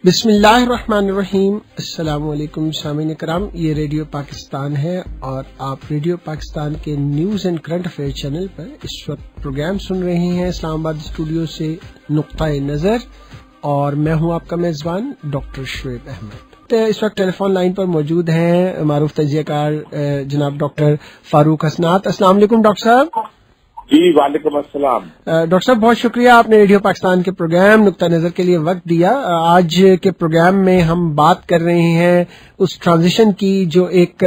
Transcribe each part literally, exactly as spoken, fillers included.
बिस्मिल्लाहिर्रहमानिर्रहीम। अस्सलाम वालेकुम सामीन इकराम, ये रेडियो पाकिस्तान है और आप रेडियो पाकिस्तान के news and current affair channel पर इस वक्त प्रोग्राम सुन रहे हैं इस्लामाबाद स्टूडियो से नुक्ता-ए नज़र, और मैं हूं आपका मेज़बान डॉक्टर शुएब अहमद। इस वक्त टेलीफोन लाइन पर मौजूद हैं मारूफ तजियाकार जनाब डॉक्टर फारूक हसनात। अस्सलाम वालेकुम डॉक्टर साहब। जी वालेकुम अस्सलाम। डॉक्टर साहब बहुत शुक्रिया, आपने रेडियो पाकिस्तान के प्रोग्राम नुक्ता नजर के लिए वक्त दिया। आज के प्रोग्राम में हम बात कर रहे हैं उस ट्रांजिशन की जो एक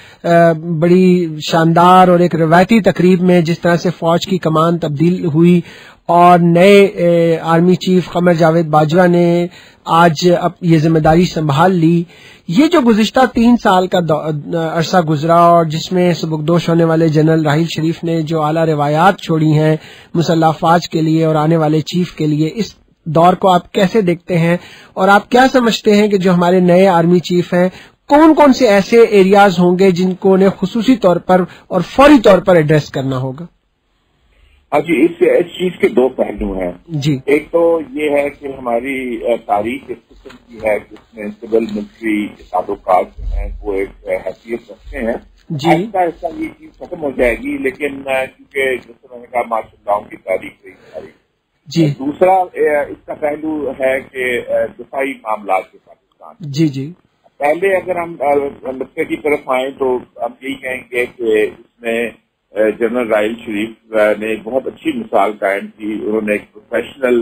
बड़ी शानदार और एक रवायती तकरीब में जिस तरह से फौज की कमान तब्दील हुई और नए आर्मी चीफ कमर जावेद बाजवा ने आज अब ये जिम्मेदारी संभाल ली। ये जो गुज़िश्ता तीन साल का अरसा गुजरा और जिसमें सबकदोश होने वाले जनरल राहिल शरीफ ने जो आला रिवायात छोड़ी हैं मुसल्लह अफवाज के लिए और आने वाले चीफ के लिए, इस दौर को आप कैसे देखते हैं और आप क्या समझते हैं कि जो हमारे नए आर्मी चीफ हैं कौन कौन से ऐसे एरियाज होंगे जिनको उन्हें खुसूसी तौर पर और फौरी तौर पर एड्रेस करना होगा? हाँ जी, इस, इस चीज के दो पहलू हैं जी। एक तो ये है कि हमारी तारीख इस किस्म की है जिसमें सिविल मिलिट्री ताल्लुकात हैं वो एक हैसियत रखते हैं। ऐसा ऐसा ये चीज खत्म हो जाएगी, लेकिन क्योंकि जिस तरह का माशाअल्लाह की तारीख रही तारीख जी। दूसरा इसका पहलू है कि दिफाई मामला के पाकिस्तान। जी जी। पहले अगर हम नुक्ते की तरफ आए तो हम यही कहेंगे कि इसमें जनरल राहिल शरीफ ने एक बहुत अच्छी मिसाल कायम की। उन्होंने एक प्रोफेशनल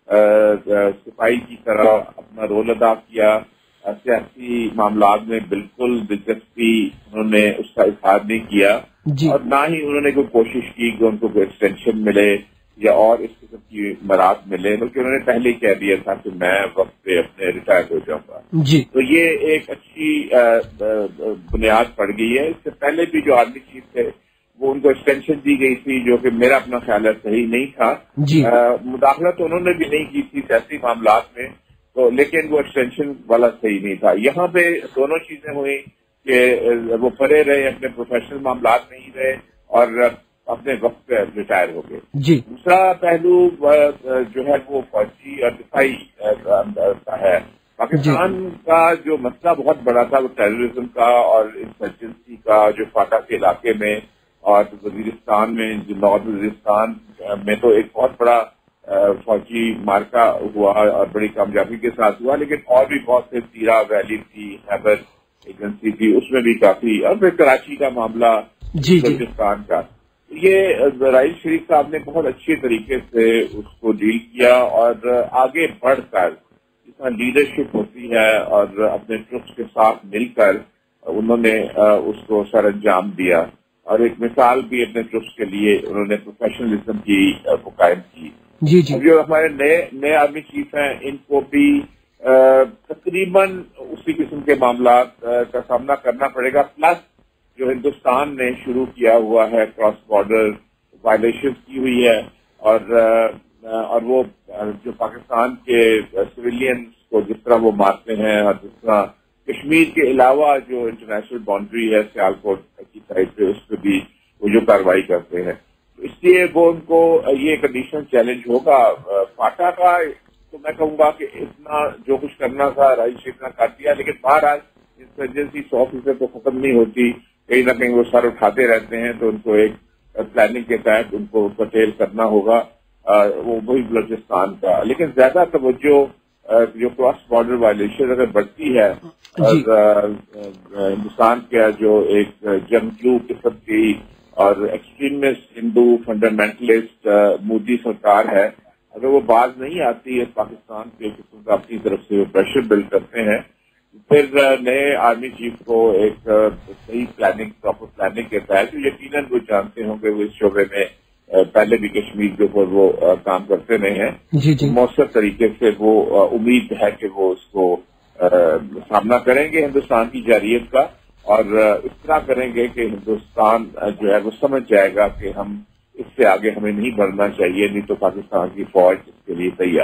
सिपाही की तरह अपना रोल अदा किया। सियासी मामलात में बिल्कुल दिलचस्पी उन्होंने उसका इजहार नहीं किया और ना ही उन्होंने कोई कोशिश की कि उनको कोई एक्सटेंशन मिले या और इस किस्म की मराद मिले, बल्कि उन्होंने पहले ही कह दिया था कि मैं वक्त पे अपने रिटायर हो जाऊंगा। तो ये एक अच्छी बुनियाद पड़ गई है। इससे पहले भी जो आर्मी चीफ थे वो उनको एक्सटेंशन दी गई थी जो कि मेरा अपना ख्याल है सही नहीं था। मुदाखलत तो उन्होंने भी नहीं की थी सियासी मामलात में, तो लेकिन वो एक्सटेंशन वाला सही नहीं था। यहाँ पे दोनों चीजें हुई कि वो परे रहे, अपने प्रोफेशनल मामलात में ही रहे और अपने वक्त पे रिटायर हो गए। दूसरा पहलू जो है वो फौजी और दिफाई का है। पाकिस्तान का जो मसला बहुत बड़ा था वो टेररिज्म का और इंसर्जेंसी का, जो फाटा के इलाके में और वजीरिस्तान में, जो नॉर्थ वजीरिस्तान में तो एक बहुत बड़ा फौजी मार्का हुआ और बड़ी कामयाबी के साथ हुआ, लेकिन और भी बहुत से तीरा वैली थी, हैबर एजेंसी थी, उसमें भी काफी, और फिर कराची का मामला बलूचिस्तान का। ये राहिल शरीफ साहब ने बहुत अच्छे तरीके से उसको डील किया और आगे बढ़कर जितना लीडरशिप होती है और अपने ट्रुप्स के साथ मिलकर उन्होंने उसको सर अंजाम दिया और एक मिसाल भी अपने ट्रुप्स के लिए उन्होंने प्रोफेशनलिज्म की वो कायम की। जी जी। जो हमारे नए नए आर्मी चीफ हैं इनको भी तकरीबन उसी किस्म के मामलात का सामना करना पड़ेगा, प्लस जो हिंदुस्तान ने शुरू किया हुआ है क्रॉस बॉर्डर वायलेशन की हुई है और और वो जो पाकिस्तान के सिविलियंस को जिस तरह वो मारते हैं और जिस तरह कश्मीर के अलावा जो इंटरनेशनल बाउंड्री है सियालकोट की साइड पे उस पर भी वो जो कार्रवाई करते हैं, तो इसलिए वो उनको ये कंडीशन चैलेंज होगा। फाटा का तो मैं कहूंगा कि इतना जो कुछ करना था राहिल शरीफ ने कर दिया, लेकिन बहरहाल इंसर्जेंसी सौ फीसद तो खत्म नहीं होती, कहीं ना कहीं वो सर उठाते रहते हैं, तो उनको एक प्लानिंग के तहत उनको कर्टेल करना होगा, वो वही बलूचिस्तान का। लेकिन ज्यादा तवज्जो जो क्रॉस बॉर्डर वायलेशन अगर बढ़ती है और हिंदुस्तान का जो एक जंगजू किस्म की और एक्सट्रीमिस्ट हिंदू फंडामेंटलिस्ट मोदी सरकार है, अगर वो बाज नहीं आती है पाकिस्तान के किस्म का अपनी तरफ से वो प्रेशर बिल्ड करते हैं, फिर नए आर्मी चीफ को एक सही प्लानिंग प्रॉपर प्लानिंग के तहत, जो यकीनन वो जानते होंगे वो इस शोबे में पहले भी कश्मीर के ऊपर वो आ, काम करते रहे हैं, मौसर तरीके से वो आ, उम्मीद है कि वो उसको आ, सामना करेंगे हिंदुस्तान की जारियत का और आ, इस तरह करेंगे कि हिंदुस्तान जो है वो समझ जाएगा कि हम इससे आगे हमें नहीं बढ़ना चाहिए, नहीं तो पाकिस्तान की फौज इसके लिए तैयार है।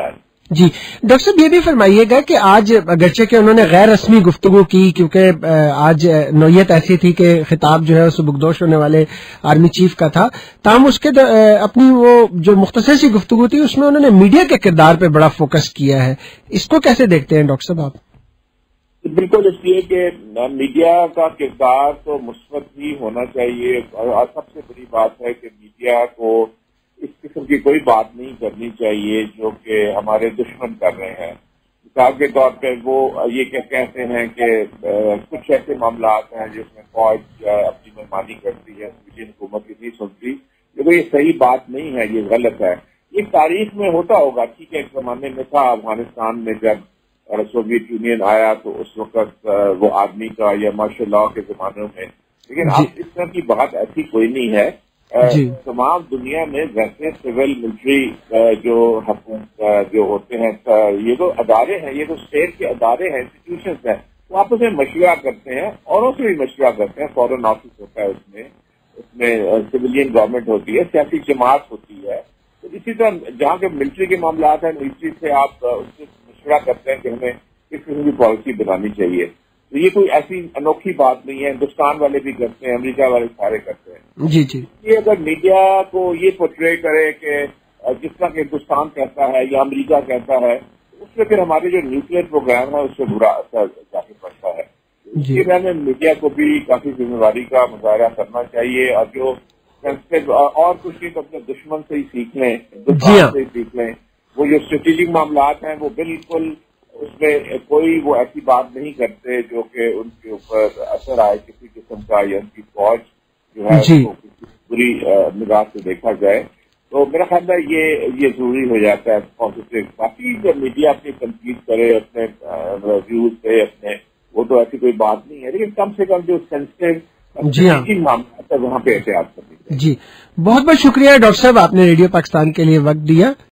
جی ڈاکٹر صاحب یہ بھی فرمائیے گا کہ آج اگرچہ کہ انہوں نے غیر رسمی گفتگو کی کیونکہ آج نوعیت ایسی تھی کہ خطاب جو ہے اس بگدوش ہونے والے آرمی چیف کا تھا، تاہم اس کے اپنی وہ جو مختصر سی گفتگو تھی اس میں انہوں نے میڈیا کے کردار پہ بڑا فوکس کیا ہے، اس کو کیسے دیکھتے ہیں ڈاکٹر صاحب آپ؟ بالکل، اس لیے کہ میڈیا کا کردار تو مثبت ہی ہونا چاہیے، اور سب سے بڑی بات ہے کہ میڈیا کو اس قسم کی کوئی بات نہیں کرنی چاہیے جو کہ ہمارے دشمن کر رہے ہیں۔ مثال کے طور پہ وہ یہ کہتے ہیں کہ کچھ ایسے معاملات ہیں جس میں فوج اپنی منمانی کرتی ہے، سویڈین حکومت کی نہیں سنتی، لیکن یہ صحیح بات نہیں ہے، یہ غلط ہے۔ یہ تاریخ میں ہوتا ہوگا، ٹھیک ہے، ایک زمانے میں تھا افغانستان میں جب سوویت یونین آیا تو اس وقت وہ آدمی کا یا مارشل لاء کے زمانوں میں، لیکن اب اس طرح کی بات ایسی کوئی نہیں ہے۔ جی۔ تمام دنیا میں ویسے سول ملٹری جو حکومت جو ہوتے ہیں، یہ تو ادارے ہیں، یہ تو اسٹیٹ کے ادارے ہیں، انسٹیٹیوشنز ہیں، وہ آپس میں مشورہ کرتے ہیں، اوروں سے بھی مشورہ کرتے ہیں، فورن آفس ہوتا ہے، اس میں اس میں سویلین گورنمنٹ ہوتی ہے، سیاسی جماعت ہوتی ہے۔ تو اسی طرح جہاں کے ملٹری کے معاملات ہیں، ملٹری سے آپ اس سے مشورہ کرتے ہیں کہ ہمیں کس قسم کی پالیسی بنانی چاہیے۔ تو یہ کوئی ایسی انوکھی بات نہیں ہے، ہندوستان والے بھی کرتے ہیں، امریکہ والے سارے کرتے ہیں۔ جی جی۔ یہ اگر میڈیا کو یہ پورٹرے کرے کہ جس طرح کہ ہندوستان کہتا ہے یا امریکہ کہتا ہے، اس میں پھر ہمارے جو نیوکلیر پروگرام ہے اس سے برا اثر جا کے پڑتا ہے۔ اس لیے میں نے میڈیا کو بھی کافی ذمہ داری کا مظاہرہ کرنا چاہیے، اور جو اور کچھ نہیں تو اپنے دشمن سے ہی سیکھ لیں، ہندوستان سے ہی سیکھ لیں۔ وہ جو اسٹریٹجک معاملات ہیں وہ بالکل اس میں کوئی وہ ایسی بات نہیں کرتے جو کہ ان کے اوپر اثر آئے کسی قسم کا، یا ان کی فوج جو ہے اس کو کسی بری نگاہ سے دیکھا جائے۔ تو میرا خیال ہے یہ یہ ضروری ہو جاتا ہے پازیٹو۔ باقی جب میڈیا اپنی تنقید کرے اپنے ویوز پہ اپنے، وہ تو ایسی کوئی بات نہیں ہے، لیکن کم سے کم جو سینسٹیو معاملات ہے وہاں پہ احتیاط کرنی چاہیے۔ جی بہت بہت شکریہ ڈاکٹر صاحب، آپ نے ریڈیو پاکستان کے لیے وقت دیا۔